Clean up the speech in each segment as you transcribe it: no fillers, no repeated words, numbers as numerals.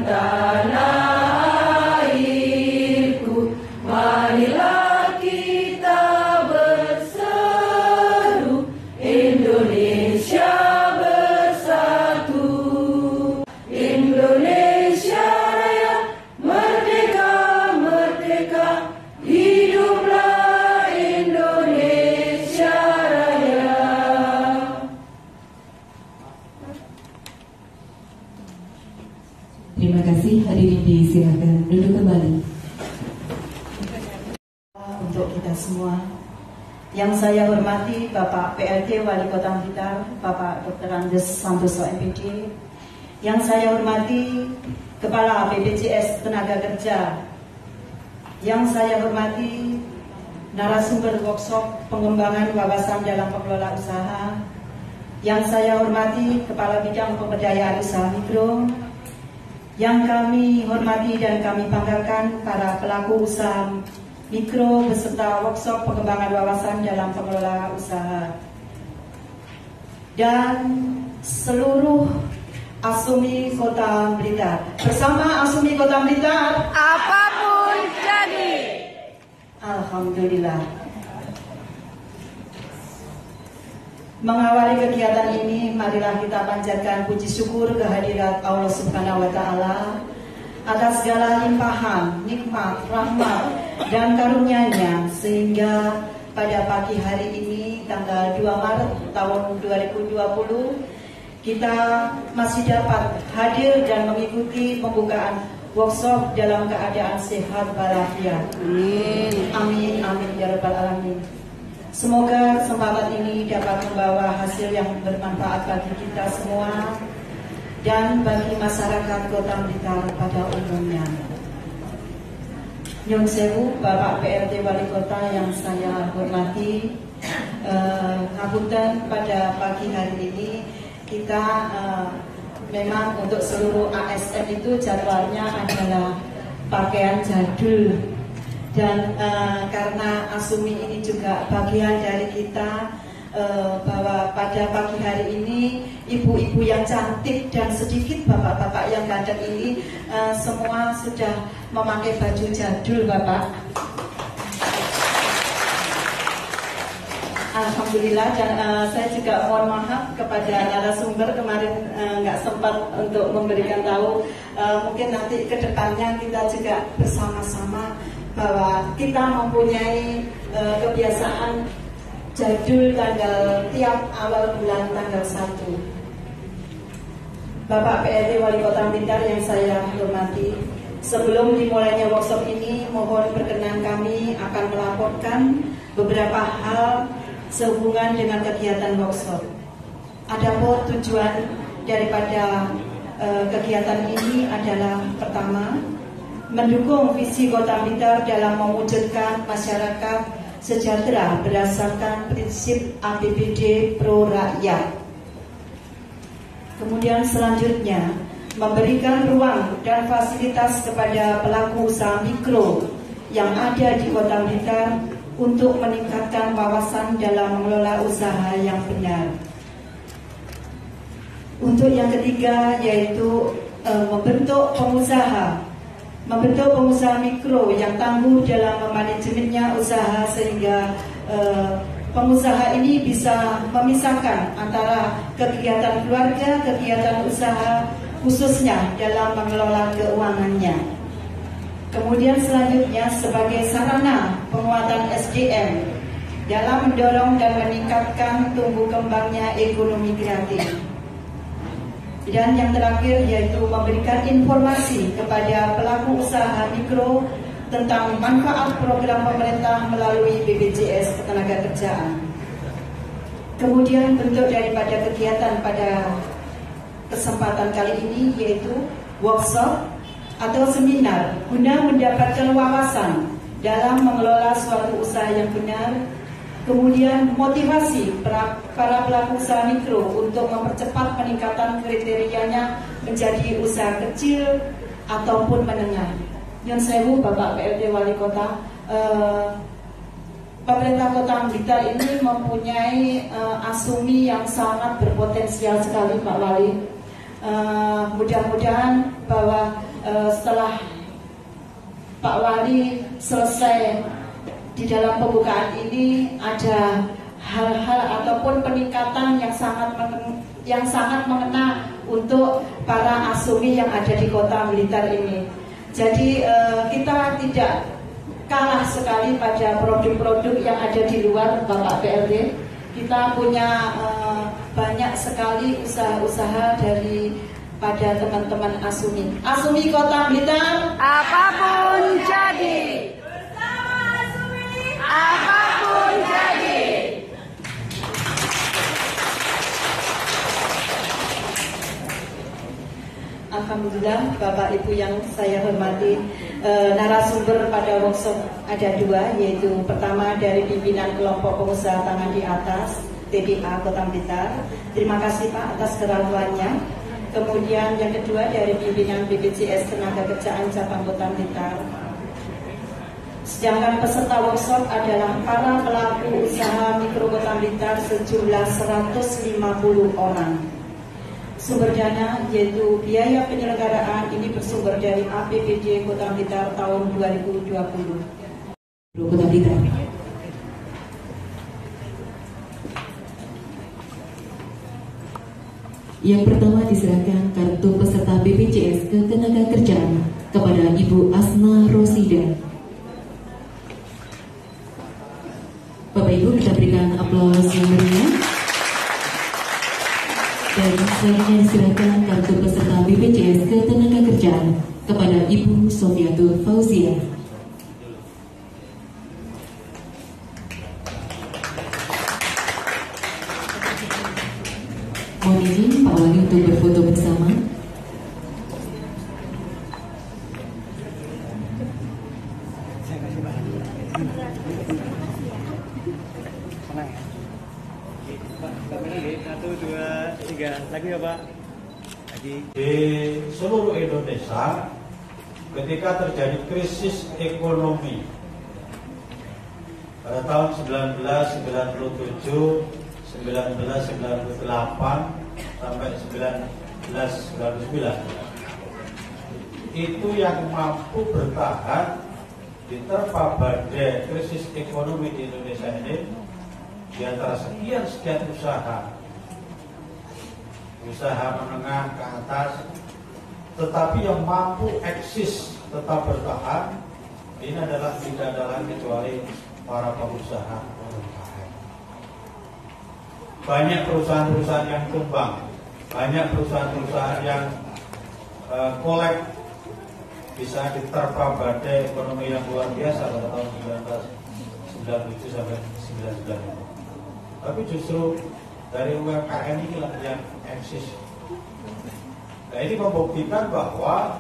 tanah airku, marilah kita berseru, Indonesia bersatu. Indonesia Raya, merdeka, merdeka, hiduplah Indonesia Raya. Terima kasih, hadirin disilakan duduk kembali. Untuk kita semua, yang saya hormati Bapak PLT Wali Kota Blitar, Bapak Dr. Andes Santoso MPD, yang saya hormati Kepala BPJS Tenaga Kerja, yang saya hormati narasumber workshop pengembangan wawasan dalam pengelola usaha, yang saya hormati Kepala Bidang Pemberdayaan Usaha Mikro, yang kami hormati dan kami banggakan para pelaku usaha mikro beserta workshop pengembangan wawasan dalam pengelola usaha, dan seluruh ASUMI Kota Blitar. Bersama ASUMI Kota Blitar, Apapun jadi. alhamdulillah. Mengawali kegiatan ini, marilah kita panjatkan puji syukur kehadirat Allah Subhanahu wa Ta'ala atas segala limpahan, nikmat, rahmat, dan karunia-Nya, sehingga pada pagi hari ini, tanggal 2 Maret tahun 2020, kita masih dapat hadir dan mengikuti pembukaan workshop dalam keadaan sehat walafiat. Amin, amin ya rabbal alamin. Semoga kesempatan ini dapat membawa hasil yang bermanfaat bagi kita semua dan bagi masyarakat Kota Blitar pada umumnya. Nyun sewu Bapak PLT Wali Kota yang saya hormati, ngapunten pada pagi hari ini kita memang untuk seluruh ASN itu jadwalnya adalah pakaian jadul. Dan karena ASUMI ini juga bagian dari kita, bahwa pada pagi hari ini ibu-ibu yang cantik dan sedikit bapak-bapak yang ganteng ini semua sudah memakai baju jadul, Bapak. Alhamdulillah. Dan saya juga mohon maaf kepada narasumber kemarin nggak sempat untuk memberikan tahu. Mungkin nanti ke depannya kita juga bersama-sama bahwa kita mempunyai kebiasaan jadul tiap awal bulan tanggal 1. Bapak PLT Wali Kota Blitar yang saya hormati, sebelum dimulainya workshop ini, mohon berkenan kami akan melaporkan beberapa hal sehubungan dengan kegiatan workshop. Adapun tujuan daripada kegiatan ini adalah pertama, mendukung visi Kota Blitar dalam mewujudkan masyarakat sejahtera berdasarkan prinsip APBD pro rakyat. Kemudian selanjutnya, memberikan ruang dan fasilitas kepada pelaku usaha mikro yang ada di Kota Blitar untuk meningkatkan wawasan dalam mengelola usaha yang benar. Untuk yang ketiga, yaitu membentuk pengusaha mikro yang tangguh dalam memanajemennya usaha, sehingga pengusaha ini bisa memisahkan antara kegiatan keluarga, kegiatan usaha, khususnya dalam mengelola keuangannya. Kemudian selanjutnya, sebagai sarana penguatan SDM dalam mendorong dan meningkatkan tumbuh kembangnya ekonomi kreatif. Dan yang terakhir, yaitu memberikan informasi kepada pelaku usaha mikro tentang manfaat program pemerintah melalui BPJS Ketenagakerjaan. Kemudian bentuk daripada kegiatan pada kesempatan kali ini yaitu workshop atau seminar guna mendapatkan wawasan dalam mengelola suatu usaha yang benar. Kemudian motivasi para pelaku usaha mikro untuk mempercepat peningkatan kriterianya menjadi usaha kecil ataupun menengah. Nyun sewu Bapak PLT Wali Kota, pemerintah Kota Blitar ini mempunyai ASUMI yang sangat berpotensial sekali, Pak Wali. Mudah-mudahan bahwa Pak Wali selesai di dalam pembukaan ini ada hal-hal ataupun peningkatan yang sangat mengena untuk para asumi yang ada di Kota Blitar ini. Jadi kita tidak kalah sekali pada produk-produk yang ada di luar, Bapak PLT. Kita punya banyak sekali usaha-usaha dari pada teman-teman asumi. Asumi Kota Blitar, Apapun jadi. Bersama Asumi, apapun jadi. Alhamdulillah, Bapak Ibu yang saya hormati, narasumber pada workshop ada dua, yaitu pertama dari pimpinan kelompok pengusaha tangan di atas TBA Kota Blitar. Terima kasih Pak atas keraguannya. Kemudian yang kedua dari pimpinan BPJS Tenaga Kerjaan Cabang Kota Blitar. Sedangkan peserta workshop adalah para pelaku usaha mikro Kota Blitar sejumlah 150 orang. Sumber dana yaitu biaya penyelenggaraan ini bersumber dari APBD Kota Blitar tahun 2020. Kota Blitar. Yang pertama diserahkan kartu peserta BPJS Ketenagakerjaan kepada Ibu Asma Rosida. Bapak Ibu, kita berikan aplaus yang meriah. Dan selanjutnya diserahkan kartu peserta BPJS Ketenagakerjaan kepada Ibu Sofiatul Fauzia. Mohon izin Pak Wali untuk berfoto bersama. Lagi ya Pak. Lagi. Di seluruh Indonesia, ketika terjadi krisis ekonomi pada tahun 1997, 1998 sampai 1999, itu yang mampu bertahan diterpa badai krisis ekonomi di Indonesia ini di antara sekian usaha menengah ke atas, tetapi yang mampu eksis tetap bertahan ini tidak adalah kecuali para pengusaha UMKM. Banyak perusahaan-perusahaan yang tumbang, banyak perusahaan-perusahaan yang kolap, bisa diterpa badai ekonomi yang luar biasa pada tahun 1997 sampai 1999. Tapi justru dari UMKM inilah yang eksis. Nah, ini membuktikan bahwa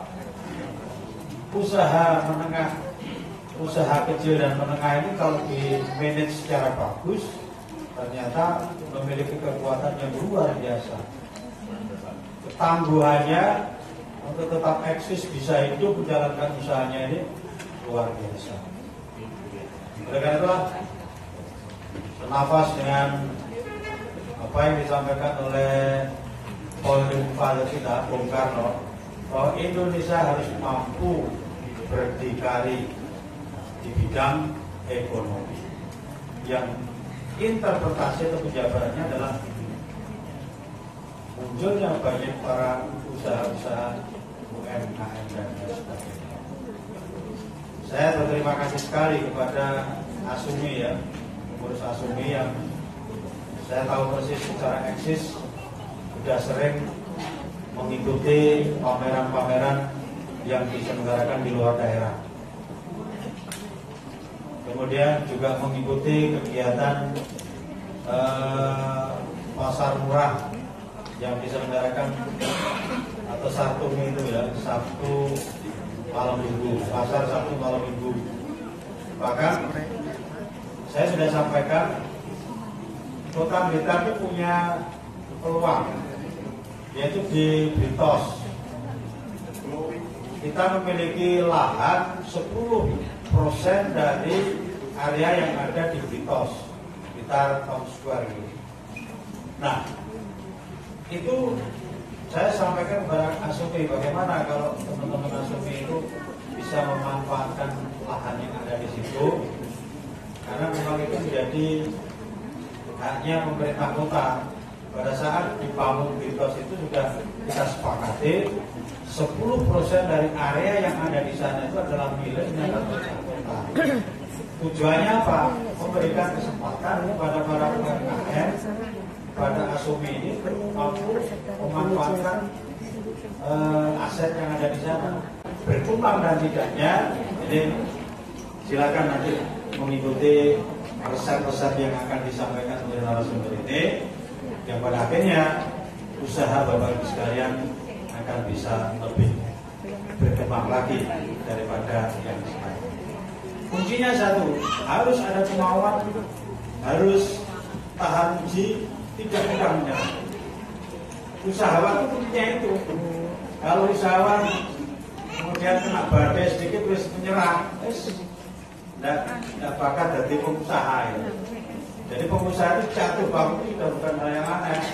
usaha menengah, usaha kecil dan menengah ini kalau di manage secara bagus, ternyata memiliki kekuatan yang luar biasa. Ketangguhannya untuk tetap eksis, bisa hidup, menjalankan usahanya ini luar biasa. Oleh karena itulah, senafas dengan apa yang disampaikan oleh Founding Father kita, Bung Karno, bahwa Indonesia harus mampu berdikari di bidang ekonomi, yang interpretasi atau penjabarannya adalah munculnya banyak para usaha-usaha UMKM dan sebagainya. Saya berterima kasih sekali kepada Asumi, ya, pengurus Asumi yang saya tahu persis secara eksis sudah sering mengikuti pameran-pameran yang diselenggarakan di luar daerah. Kemudian juga mengikuti kegiatan pasar murah yang diselenggarakan atau Sabtu itu, ya, Sabtu malam minggu, pasar Sabtu malam minggu. Bahkan saya sudah sampaikan, Kota Blitar itu punya peluang, yaitu di Blitos. Kita memiliki lahan 10% dari area yang ada di Blitos, Blitar Town Square ini. Nah, itu saya sampaikan kepada Asumi, bagaimana kalau teman-teman Asumi itu bisa bisa memanfaatkan lahan yang ada di situ, karena memang itu menjadi haknya pemerintah kota. Pada saat di Pamung Bintos itu sudah kita sepakati 10% dari area yang ada di sana itu adalah miliknya pemerintah kota. Tujuannya apa? Memberikan kesempatan kepada para UMKM, pada Asumi ini mampu memanfaatkan aset yang ada di sana. Berkembang dan tidaknya, jadi silakan nanti mengikuti resep-resep yang akan disampaikan oleh narasumber ini, yang pada akhirnya usaha Bapak Ibu sekalian akan bisa lebih berkembang lagi daripada yang sekarang. Kuncinya satu, harus ada kemauan, harus tahan uji, tidak mudah menyerah. Usahawan itu kuncinya itu. Kalau usahawan kemudian kena badai sedikit terus menyerah, tidak bakal jadi pengusaha ya. Jadi pengusaha itu jatuh bangun itu bukan hal yang aneh.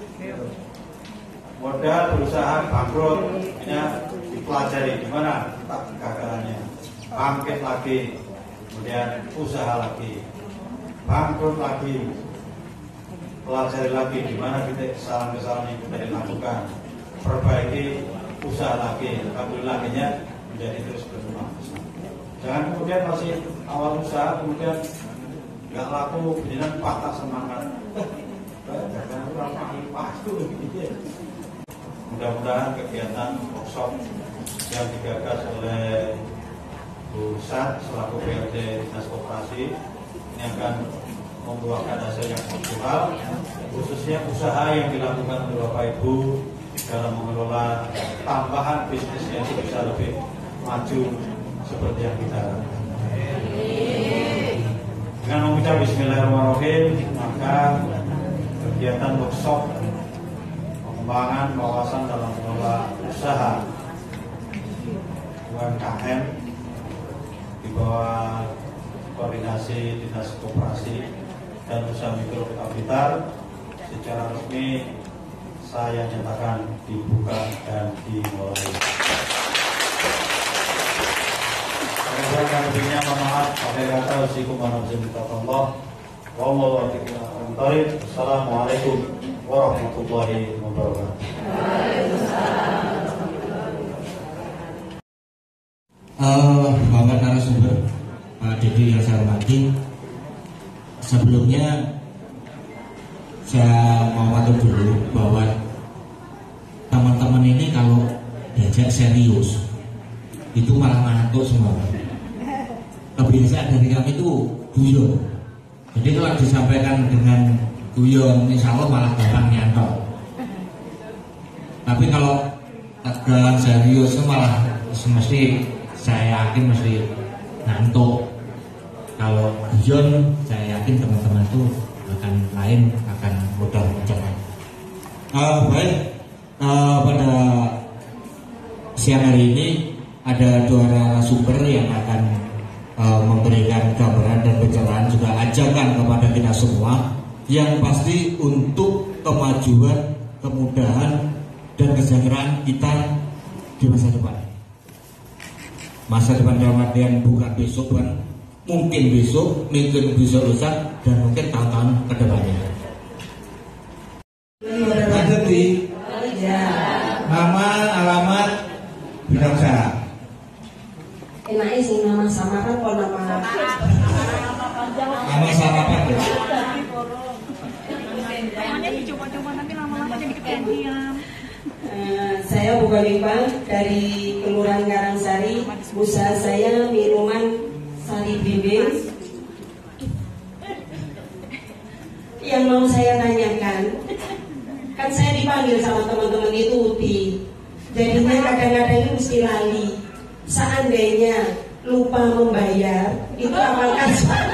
Modal berusaha bangkrut, dipelajari gimana tak kegagalannya, bangkit lagi, kemudian usaha lagi, bangkrut lagi, pelajari lagi gimana kita kesalahan-kesalahan yang kita dilakukan, perbaiki, usaha lagi, alhamdulillah akhirnya menjadi terus berkembang. Jangan kemudian masih awal usaha kemudian nggak laku, kemudian patah semangat. Jangan kurang pasti gitu. Mudah-mudahan kegiatan workshop yang digagas oleh Bu Sat selaku PLT Dinas Koperasi ini akan membuahkan hasil yang maksimal, khususnya usaha yang dilakukan oleh Bapak Ibu dalam mengelola tambahan bisnis yang bisa lebih maju seperti yang kita harapkan. Dengan mengucap Bismillahirrahmanirrahim, maka kegiatan workshop pengembangan wawasan dalam mengelola usaha UMKM di bawah koordinasi Dinas Koperasi dan Usaha Mikro Kota Blitar secara resmi saya nyatakan dibuka dan dimulai. Saya lebihnya mohon maaf. Akhir kata Assalamualaikum warahmatullahi wabarakatuh. Bapak narasumber, Pak Dedi yang saya hormati, sebelumnya saya mau matur dulu bahwa teman-teman ini kalau diajak serius itu malah ngantuk semua. Kebiasaan dari kami itu guyon. Jadi kalau disampaikan dengan guyon, insya Allah malah gampang nyantok. Tapi kalau tegang serius malah mesti saya yakin mesti ngantuk. Kalau guyon saya yakin teman-teman itu akan lain, akan mudah mencerna. Baik, pada siang hari ini ada dua narasumber yang akan memberikan gambaran dan pencerahan, juga ajakan kepada kita semua yang pasti untuk kemajuan, kemudahan dan kesejahteraan kita di masa depan. Masa depan dalam artian bukan besok kan, mungkin besok, mungkin besok lusa, dan mungkin tahun-tahun ke depannya. Lanjut di nama, alamat, bidang usaha. Enaknya sih nama samaran kok nama samaran ya. Namanya dicoba-coba nanti lama-lama jadi kependiam. Saya Bu Galipang dari Kelurahan Karangsari. Usaha saya minuman sari bimbing. Yang mau saya tanyakan, kan saya dipanggil sama teman-teman itu Uti. Jadinya kadang-kadang itu mesti lali. Seandainya lupa membayar, itu apakah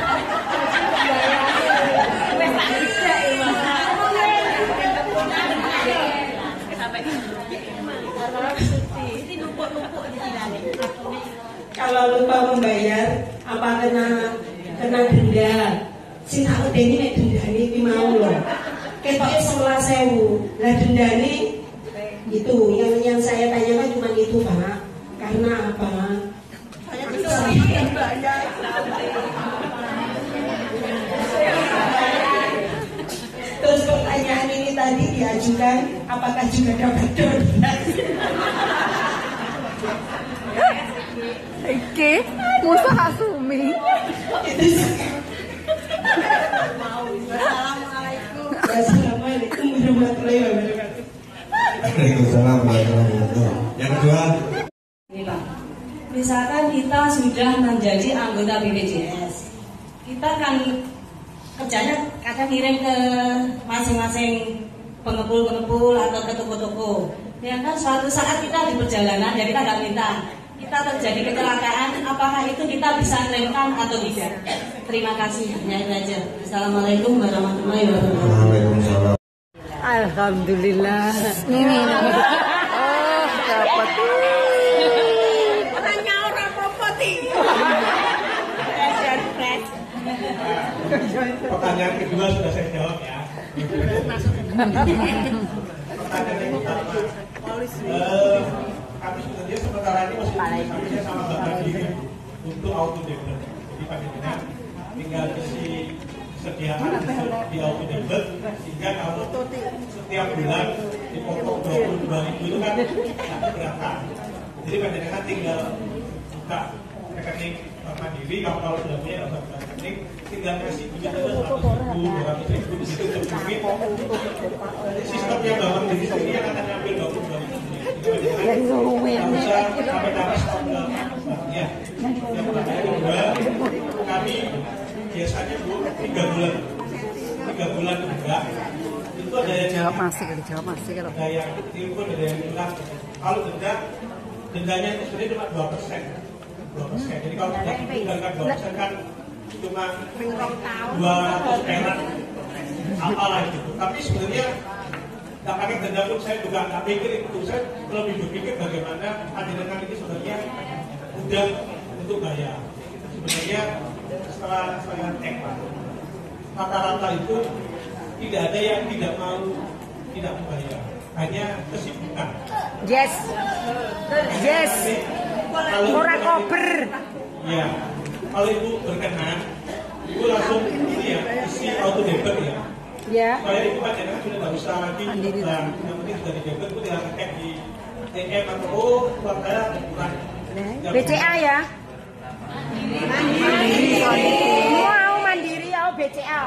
kalau lupa membayar, apa kena denda? Sing tak udeni nek dendane iki mau lho. Ketoke 11.000. Lah dendane itu yang saya tanyakan cuma itu, Pak. Karena apa? apakah juga dapat donasi? Oke, musuh Hasumi. Assalamualaikum warahmatullahi wabarakatuh. Waalaikumsalam warahmatullahi wabarakatuh. Yang kedua, ini Pak, misalkan kita sudah menjadi anggota BPJS, kita kan kerjanya kadang ngirim ke masing-masing pengepul-pengepul atau ke toko-toko. Ya kan suatu saat kita di perjalanan, ya kita nggak minta, kita terjadi kecelakaan, apakah itu kita bisa klaimkan atau tidak? Terima kasih, hanya itu aja. Assalamualaikum warahmatullahi wabarakatuh. Waalaikumsalam. Alhamdulillah. Ini. Oh, dapat. Tanya orang popoti. Pertanyaan kedua sudah saya jawab ya. Pertanyaan yang pertama, kami sebenarnya sementara ini masih bekerja sama Mbak Mandiri untuk auto debit. Jadi panjenengan tinggal isi sediaan di auto debit sehingga kalau setiap bulan dipotong 22.000 itu kan nanti berangkat. Jadi panjenengan tinggal buka rekening Mbak Mandiri, kalau sudah punya rekening tinggal kasih duit itu 100.000, 200.000 di situ terjumit. Sistemnya Mbak Mandiri sendiri yang akan ambil 22.000. Yang sampai dapat stok ya. Yang kedua, kami biasanya 3 bulan enggak. Itu ada yang Jawab masih kalau. Ada yang timbul, ada yang hilang. Kalau dendanya itu sebenarnya cuma 2%. 2%. Jadi kalau tidak ditinggalkan 2% kan cuma 200 perak apalah gitu. Tapi sebenarnya tak pakai denda pun saya juga nggak pikir itu. Saya lebih berpikir bagaimana panjenengan ini sebenarnya mudah untuk bayar. Sebenarnya setelah saya cek rata-rata itu tidak ada yang tidak membayar, hanya kesibukan. Yes. Murah koper. Ya, kalau ibu berkenan, ibu langsung ini ya isi auto debit ya. Ya. Supaya ibu panjenengan sudah nggak usah lagi yang penting sudah di debit, ibu tinggal ngecek di ATM atau uang saya kurang. BCA ya. Mau mandiri ya BCA.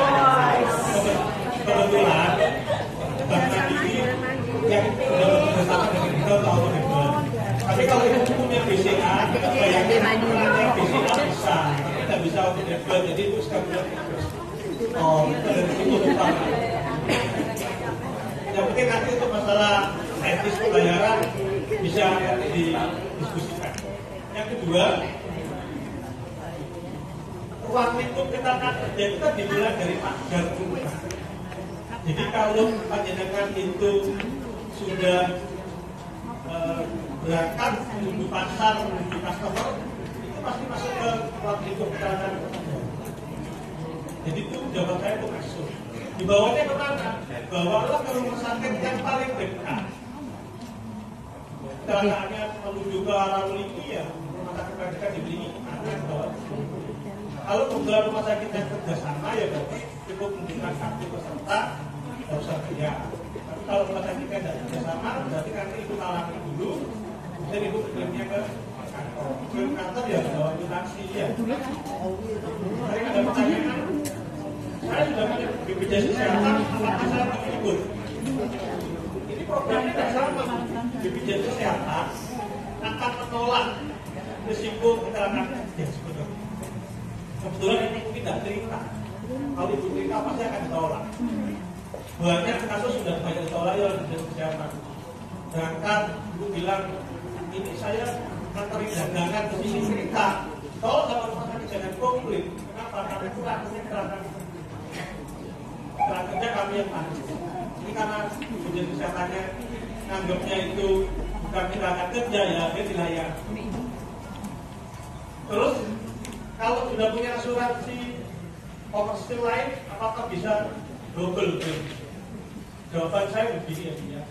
Kebetulan Bank Mandiri yang bersama dengan kita untuk auto debit. Tapi kalau ibu punya BCA, BCA bisa, tidak bisa auto debit. Jadi ibu sekarang itu dari situ lupa. Yang penting nanti untuk masalah etis pembayaran bisa didiskusikan. Yang kedua, uang itu kita dimulai dari pagar rumah. Jadi kalau panjenengan itu sudah berangkat menuju pasar, menuju customer, itu pasti masuk ke uang itu kecelakaan. Jadi itu jawaban saya itu masuk. Di bawahnya kemana? Bawalah ke rumah sakit yang paling dekat. Kecelakaannya menuju ke arah Uliki ya, rumah sakit paling dekat di Uliki. Kalau kebetulan rumah sakit yang kerjasama ya cukup menunjukkan kartu peserta, tidak usah bayar. Tapi kalau rumah sakitnya tidak kerjasama, berarti nanti ibu alami dulu, kemudian ibu klaimnya ke kantor. Ke kantor ya bawa taksi ya. Mereka ada pertanyaan. Saya sudah punya BPJS Kesehatan, apakah saya mau ikut? Ini programnya tidak sama. BPJS Kesehatan akan menolak risiko kecelakaan kerja sebenarnya. Kebetulan ibu tidak cerita. Kalau ibu cerita pasti akan ditolak. Banyak kasus sudah banyak ditolak ya BPJS Kesehatan. Berangkat, ibu bilang, ini saya nganterin dagangan ke sini cerita. Tolong sama rumah sakit jangan komplain. Kenapa? Karena itu langsungnya kecelakaan kerja kami yang tanggung. Ini karena BPJS Kesehatannya anggapnya itu bukan kecelakaan kerja ya, dia dilayar. Terus kalau sudah punya asuransi komersil lain, apakah bisa double claim? Jawaban saya begini ya.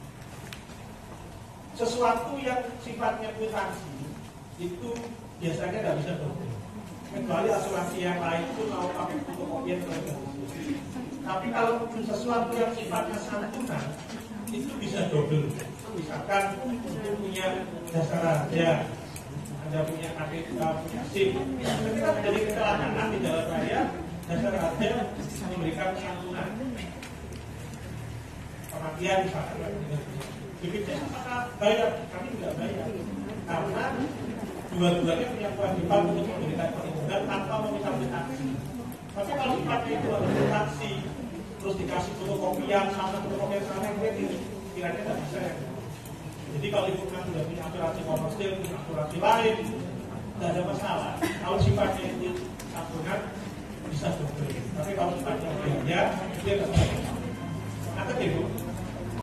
Sesuatu yang sifatnya kwitansi itu biasanya tidak bisa double. Kecuali asuransi yang lain itu mau pakai fotokopian terlebih. Tapi kalau sesuatu yang sifatnya santunan itu bisa double. Misalkan itu punya dasar harga, Anda punya KTP, punya SIM. Ketika terjadi kecelakaan di jalan raya, dasar harga memberikan santunan kematian misalkan. BPJS apakah bayar? Kami tidak bayar karena dua-duanya punya kewajiban untuk memberikan perlindungan tanpa meminta taksi. Tapi kalau sifatnya itu ada taksi, terus dikasih fotokopian sama fotokopian sama kira-kira tidak bisa. Jadi kalau ibu kan sudah punya asuransi komersil, punya asuransi lain, tidak ada masalah. Kalau sifatnya itu santunan bisa double. Tapi kalau sifatnya biaya, dia tidak